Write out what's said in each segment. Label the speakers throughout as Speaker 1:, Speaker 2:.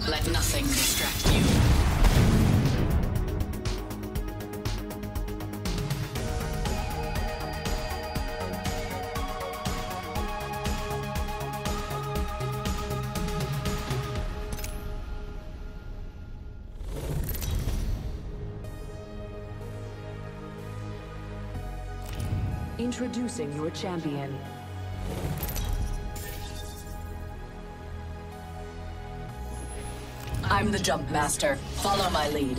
Speaker 1: Let nothing distract you.
Speaker 2: Introducing your champion.
Speaker 1: I'm the jump master. Follow my lead.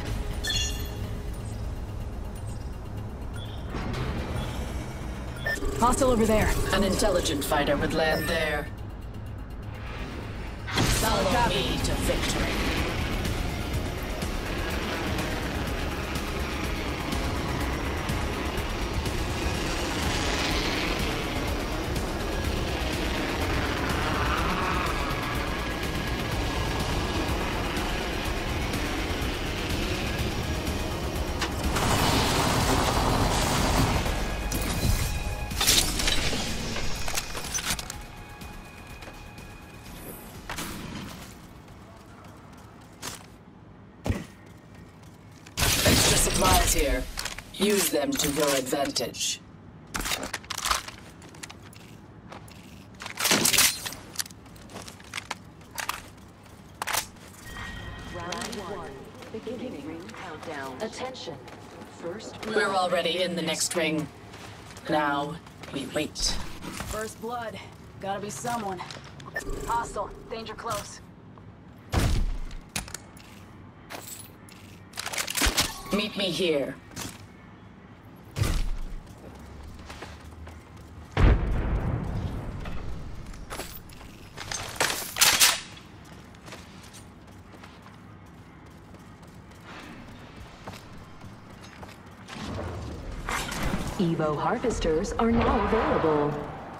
Speaker 2: Hostile over there.
Speaker 1: An intelligent fighter would land there. Follow me to victory. Supplies here. Use them to your advantage.
Speaker 2: Round 1. Beginning ring countdown. Attention. First blood.
Speaker 1: We're already in the next ring. Now, we wait.
Speaker 3: First blood. Gotta be someone. Hostile. Danger close.
Speaker 1: Meet me here.
Speaker 2: Evo harvesters are now available.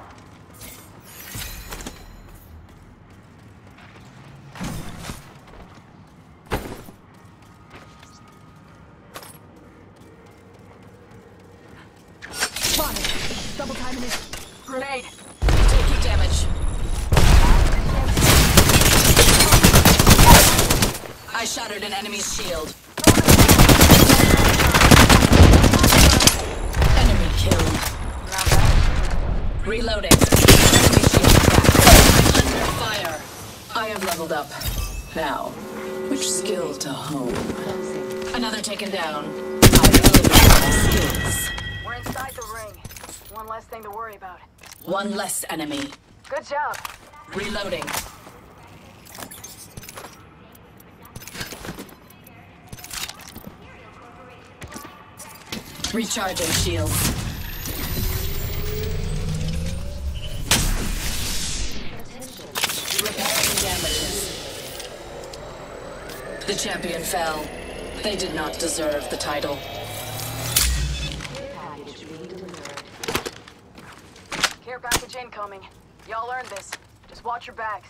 Speaker 3: Double timing it. Grenade.
Speaker 1: Taking damage. I shattered an enemy's shield. Enemy killed. Reloading. Enemy shield cracked. I'm under fire. I have leveled up. Now, which skill to hone? Another taken down. I elevated my skills.
Speaker 3: We're inside the ring. One less thing to worry about.
Speaker 1: One less enemy.
Speaker 3: Good job.
Speaker 1: Reloading. Recharging shields. Repairing damages. The champion fell. They did not deserve the title.
Speaker 3: Care package incoming. Y'all earned this. Just watch your backs.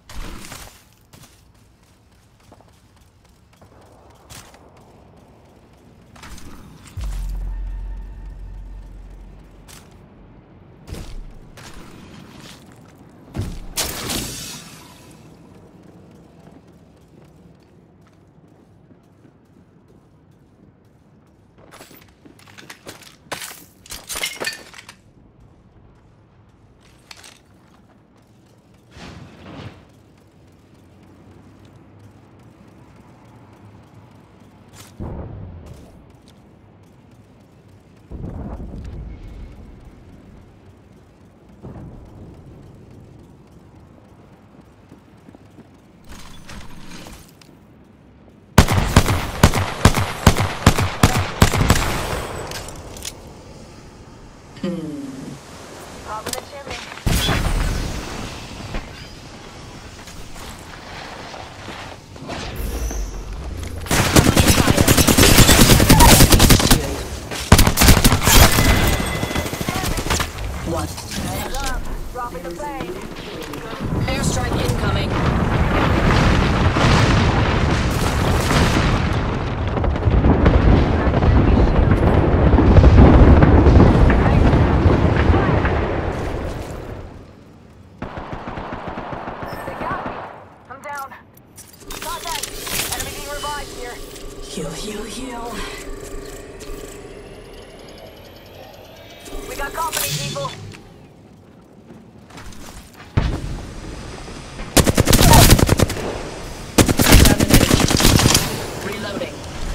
Speaker 3: Popping the chimney.
Speaker 1: What?
Speaker 3: Heads up. Dropping the blade.
Speaker 1: Airstrike incoming.
Speaker 3: They got me. I'm down. Got company, people.
Speaker 1: Found an enemy. Reloading.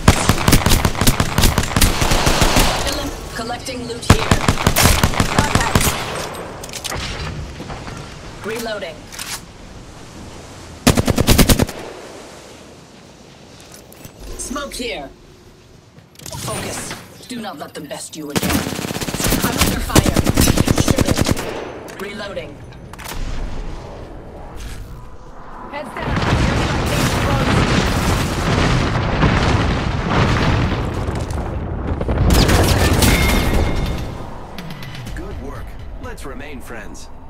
Speaker 1: Collecting loot here.
Speaker 3: Contact.
Speaker 1: Reloading. Smoke here. Focus. Do not let them best you again. I'm under fire. Shoot it. Reloading.
Speaker 3: Heads down. Airstrike close.
Speaker 4: Good work. Let's remain friends.